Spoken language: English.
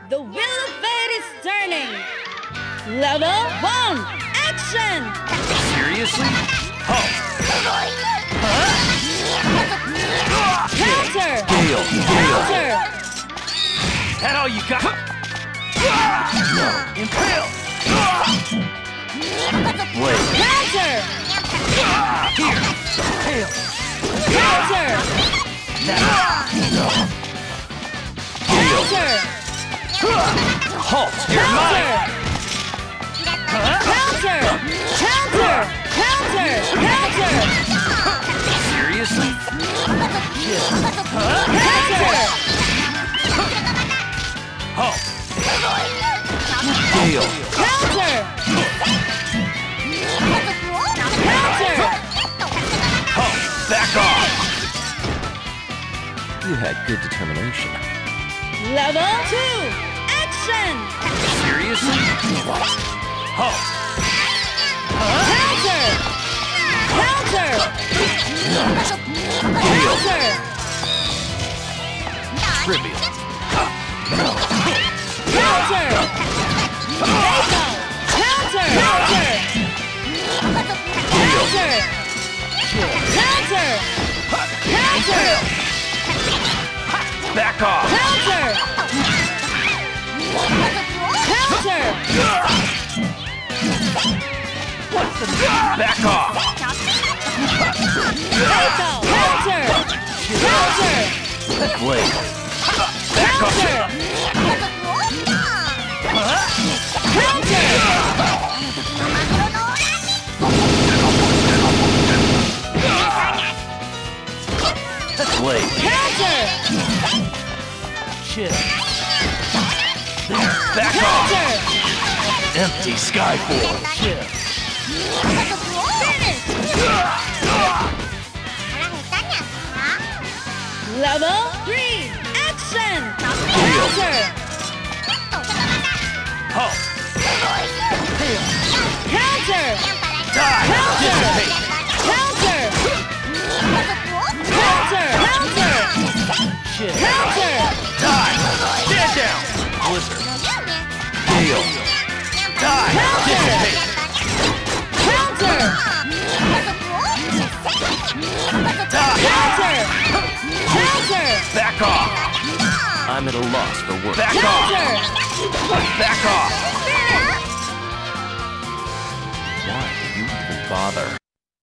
The wheel of fate is turning. Level 1, action! Seriously? Halt! Huh? Counter! Gale! Counter! That all you got? No! Impale! Blade! Counter! Here! Hail! Counter! No! Counter! Halt! You're mine! Counter! Counter! Counter! Counter! Seriously? Counter! Halt! Gale! Counter! Counter! Halt! Back off! You had good determination. Level 2, action! Seriously? Halt! Counter! Counter! Counter! Trivial. Counter! Echo! Counter! Counter! Counter! Counter! Counter! Back off! Counter! Counter! Back off! Echo! Counter! Counter! Blade! Back off! Counter! Counter! Blade! Counter! Shit! Back off! Counter! Empty Skyfall! Shit! Level 3, action! Counter! Halt! Counter! Die! Counter! Dissipate! Counter! Counter! Counter! Shit! Counter! Die! Stand down! Blizzard! Gale! Die! Dissipate! Counter! Die! Counter! Counter! Back off! I'm at a loss for words. Back Counter! off! Back off! Why do you even bother?